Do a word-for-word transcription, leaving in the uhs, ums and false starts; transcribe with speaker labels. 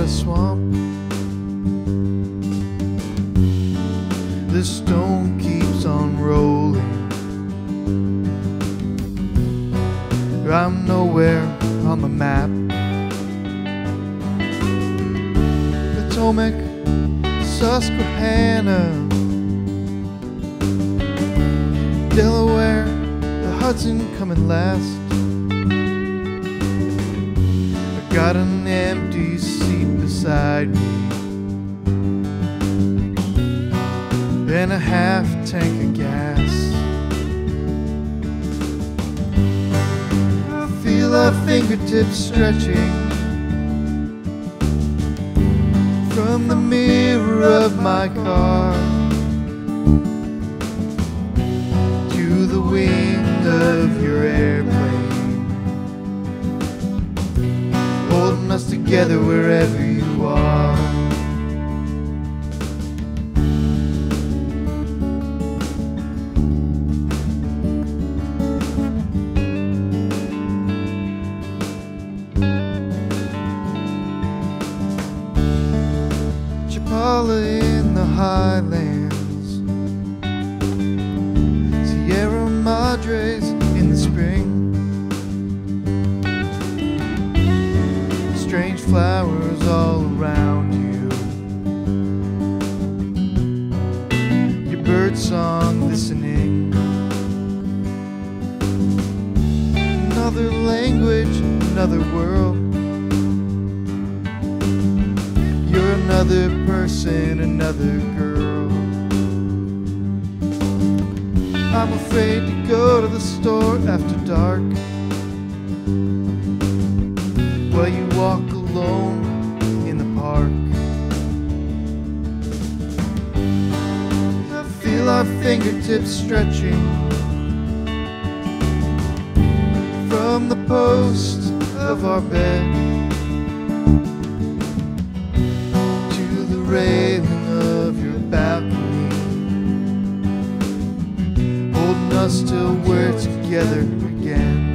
Speaker 1: a swamp. The stone keeps on rolling. I'm nowhere on the map. Potomac, Susquehanna, Delaware, the Hudson coming last. I got an empty seat beside me and a half tank of gas. I feel our fingertips stretching from the mirror of my car to the wing of your airplane, holding us together wherever you are. Chapala in the highlands, Sierra Madres in the spring, strange flowers all around you, your bird song listening. Another language, another world. You're another person, another girl. I'm afraid to go to the store after dark, while you walk alone in the park. I feel our fingertips stretching from the post of our bed railing of your balcony, holding us till we're together again.